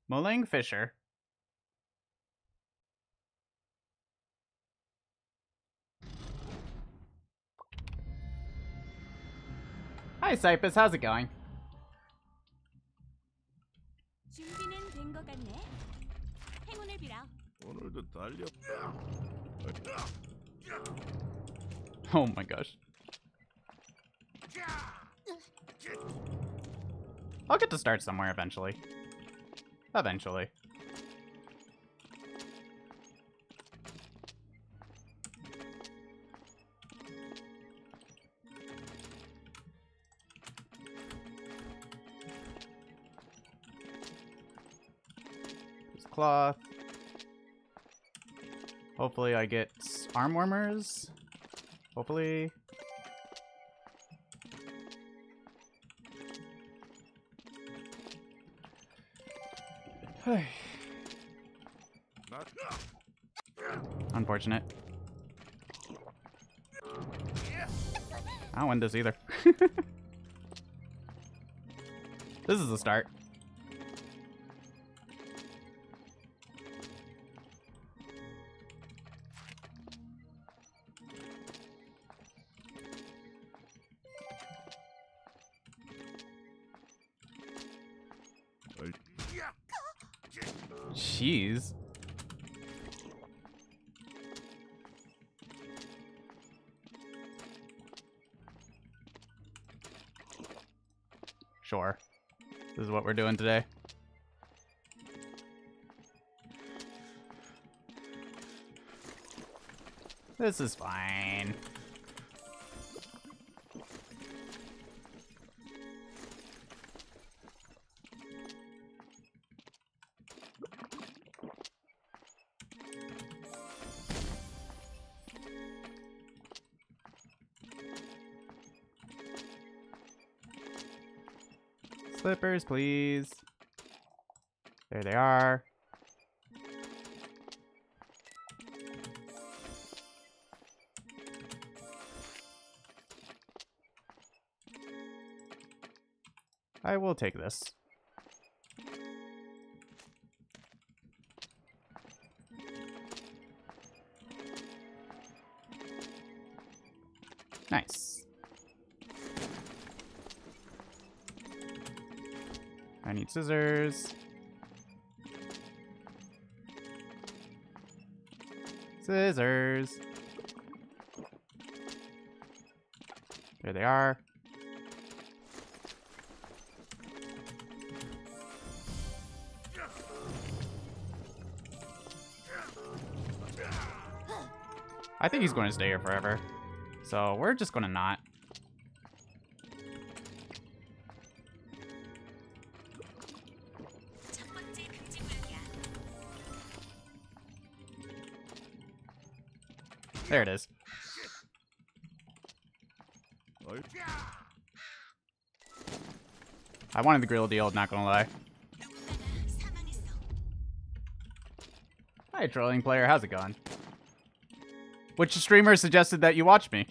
Molang Fisher. Hi, Cypus. How's it going? 준비는 된 것 같네. 행운을 빌어. 오늘도 달려. Oh my gosh. I'll get to start somewhere eventually. Eventually. This cloth. Hopefully I get arm warmers. Hopefully. Unfortunate. I don't win this either. This is the start. Jeez. Sure. This is what we're doing today. This is fine. Slippers, please. There they are. I will take this. Nice. I need scissors. Scissors. There they are. I think he's going to stay here forever. So we're just going to not. There it is. I wanted the grill deal, not gonna lie. Hi, trolling player. How's it going? Which streamer suggested that you watch me?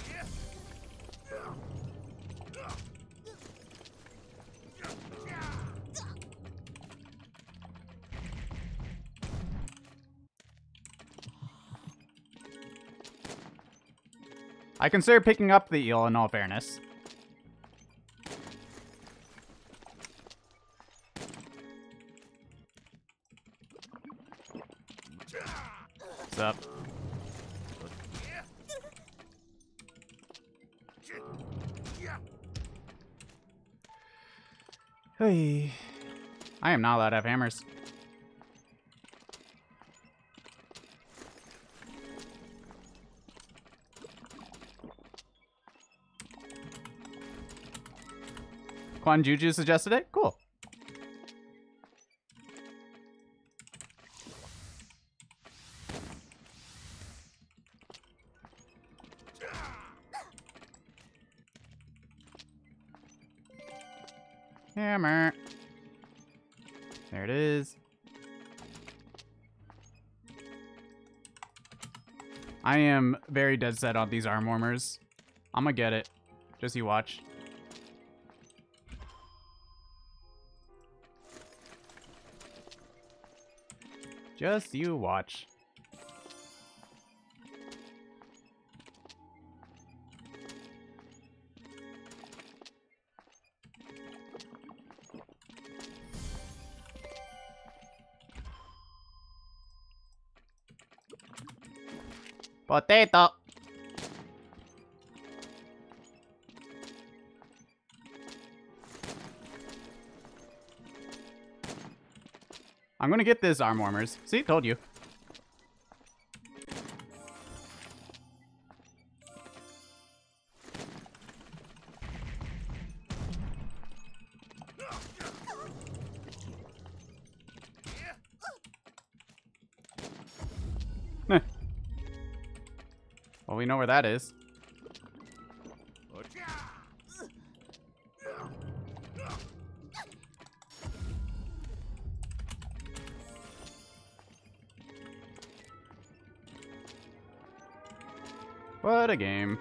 I consider picking up the eel in all fairness. What's up? Hey. I am not allowed to have hammers. Quan Juju suggested it? Cool. Hammer. There it is. I am very dead set on these arm warmers. I'm gonna get it. Just you watch. Just you watch. Potato! I'm gonna get this arm warmers. See, told you. Heh. Well, we know where that is. What a game.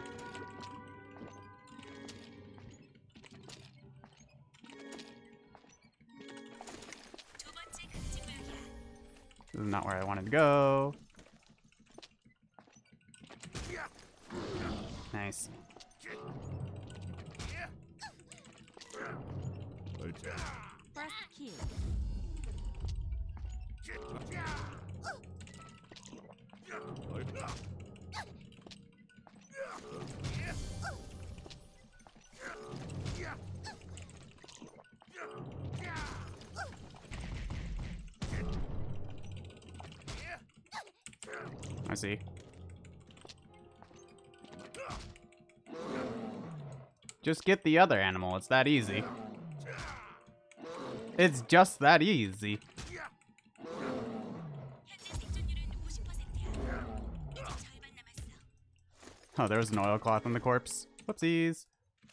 This is not where I wanted to go. Nice. First kill. I see. Just get the other animal. It's that easy. It's just that easy. Oh, there was an oilcloth on the corpse. Whoopsies.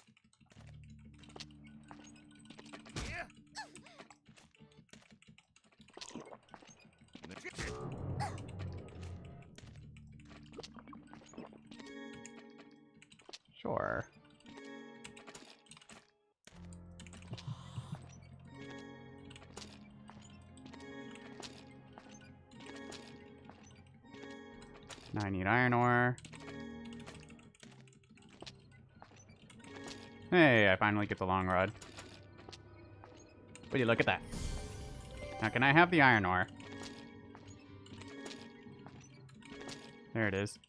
Sure. Now I need iron ore. Hey, I finally get the long rod. Will you look at that? Now can I have the iron ore? There it is.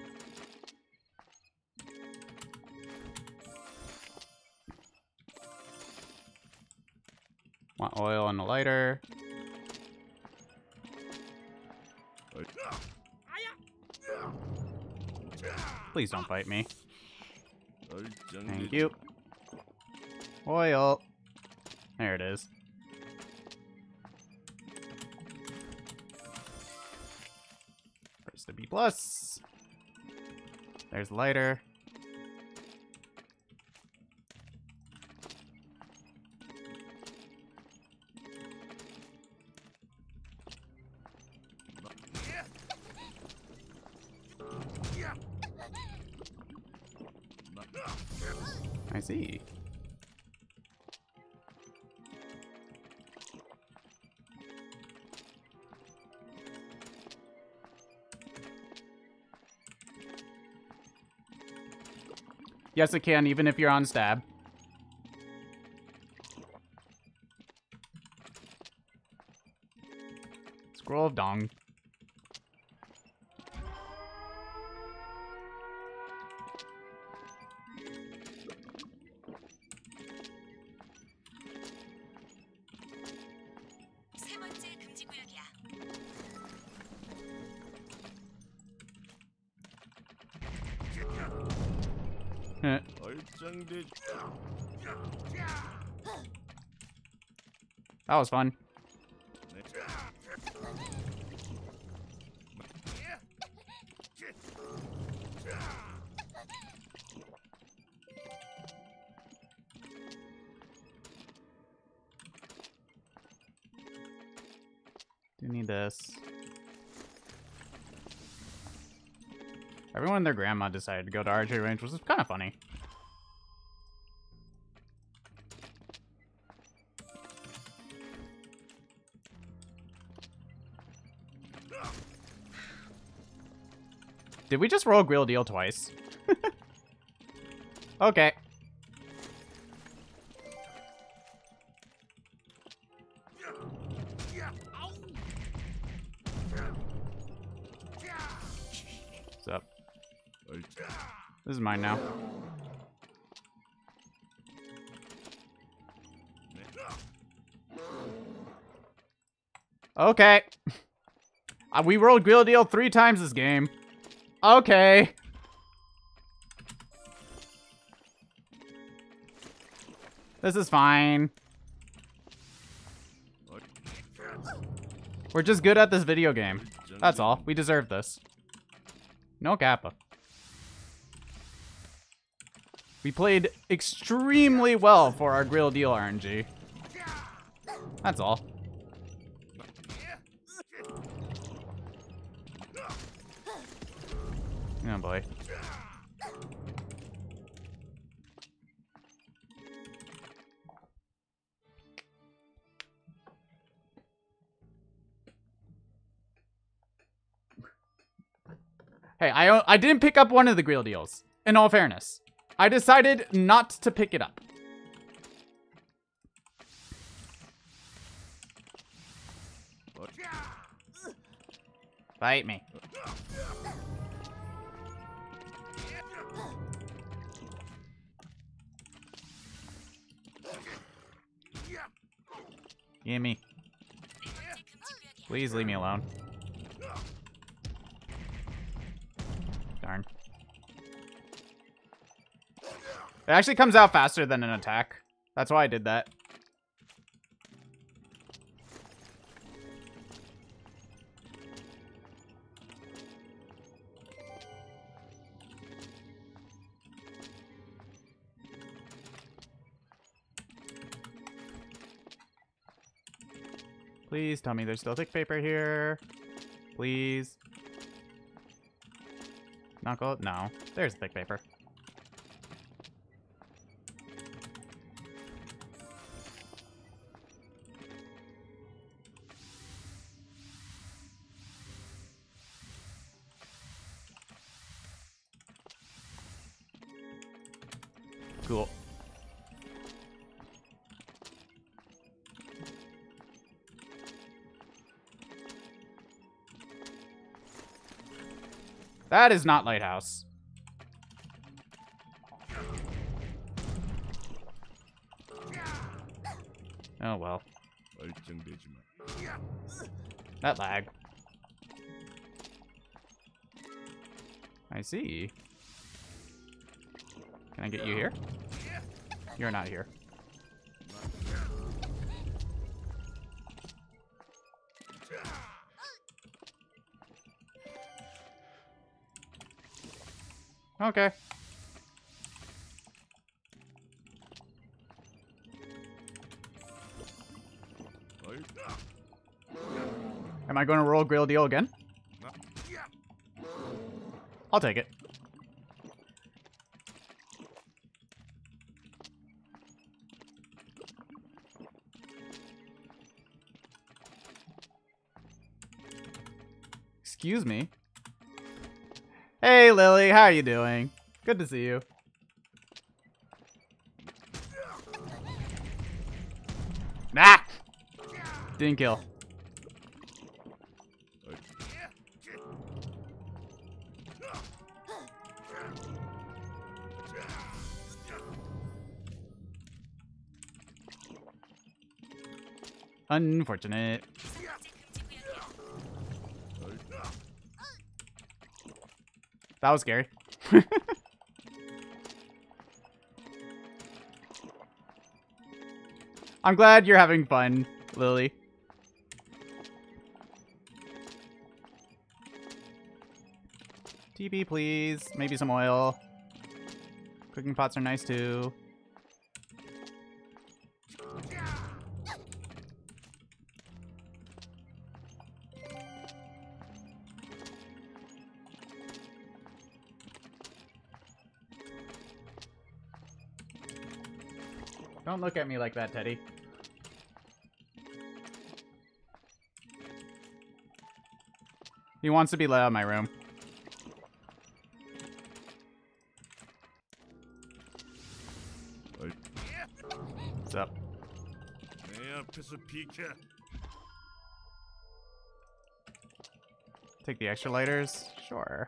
Want oil and a lighter. Please don't fight me. Thank you. Oil. There it is. Press the B+. There's lighter. I see. Yes, it can, even if you're on stab. Scroll of Dong. That was fun. Do need this. Everyone and their grandma decided to go to archery range, which was kind of funny. Did we just roll Grill Deal twice? Okay. What's up? This is mine now. Okay. We rolled Grill Deal 3 times this game. Okay. This is fine. We're just good at this video game. That's all. We deserve this. No Kappa. We played extremely well for our Grill Deal RNG. That's all. Oh boy. Hey, I didn't pick up one of the Grill Deals. In all fairness, I decided not to pick it up. Bite me. Gimme. Please leave me alone. Darn. It actually comes out faster than an attack. That's why I did that. Please tell me there's still thick paper here. Please. Knuckle? No. There's thick paper. Cool. That is not Lighthouse. Oh well. That lag. I see. Can I get you here? You're not here. Okay. Am I going to roll Grill Deal again? I'll take it. Excuse me. Hey, Lily, how are you doing? Good to see you. Nah! Didn't kill. Unfortunate. That was scary. I'm glad you're having fun, Lily. TB, please. Maybe some oil. Cooking pots are nice, too. Don't look at me like that, Teddy. He wants to be let out of my room. What's up? Take the extra lighters? Sure.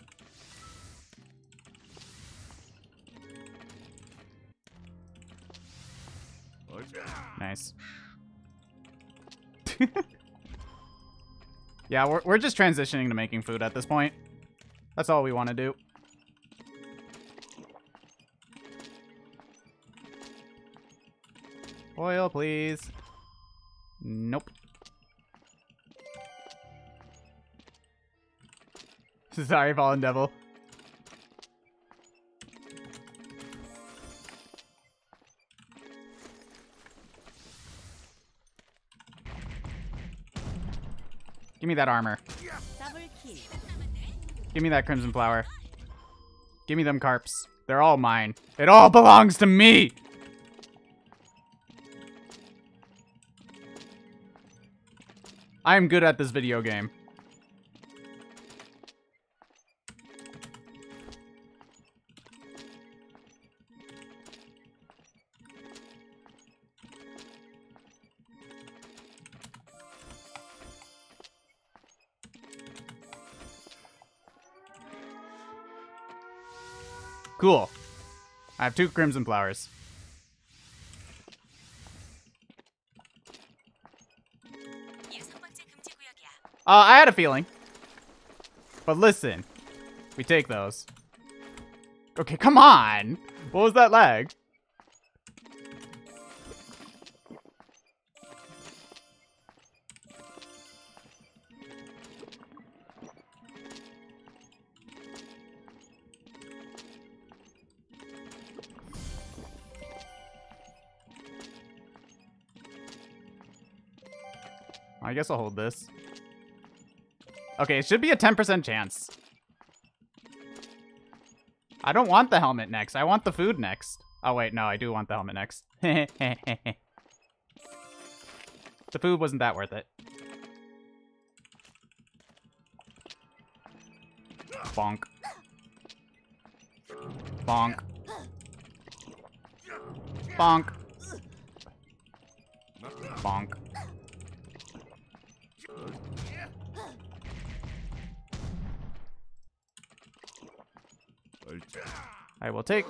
Nice. Yeah, we're just transitioning to making food at this point. That's all we want to do. Oil, please. Nope. Sorry, Fallen Devil. Give me that armor. Give me that crimson flower. Give me them carps. They're all mine. It all belongs to me! I am good at this video game. Cool. I have 2 crimson flowers. I had a feeling. But listen. We take those. Okay, come on! What was that lag? I guess I'll hold this. Okay, it should be a 10% chance. I don't want the helmet next. I want the food next. Oh, wait. No, I do want the helmet next. The food wasn't that worth it. Bonk. Bonk. Bonk. Bonk. I will take.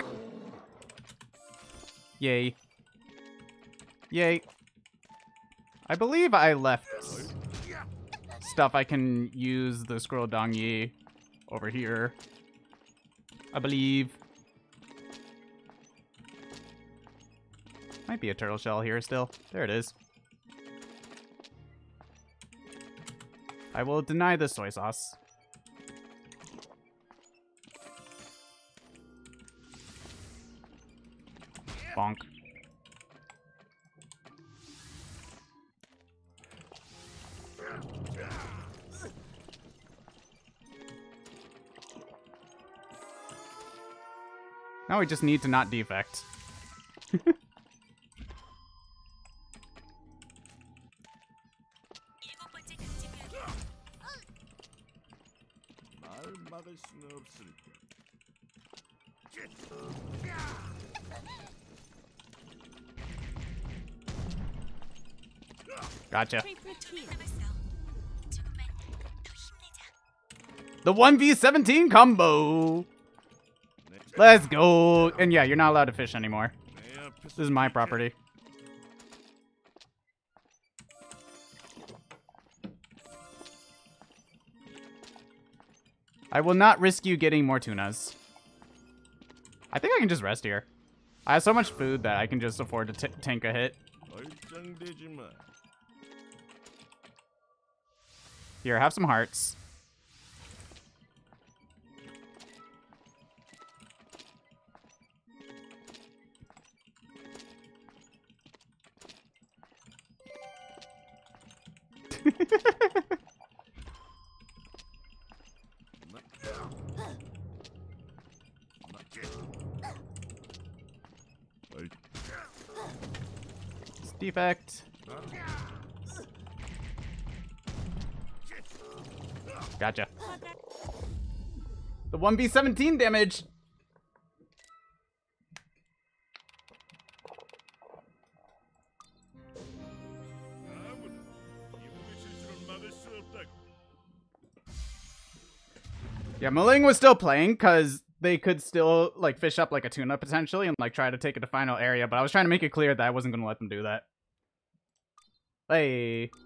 Yay. Yay. I believe I left stuff I can use the scroll dongyi over here. I believe. Might be a turtle shell here still. There it is. I will deny the soy sauce. Bonk. Now we just need to not defect. Gotcha. The 1v17 combo. Let's go. And yeah, you're not allowed to fish anymore. This is my property. I will not risk you getting more tunas. I think I can just rest here. I have so much food that I can just afford to tank a hit. Here, have some hearts. Defect. Gotcha. The 1v17 damage. Yeah, Maling was still playing because they could still like fish up like a tuna potentially and like try to take it to final area, but I was trying to make it clear that I wasn't gonna let them do that. Hey.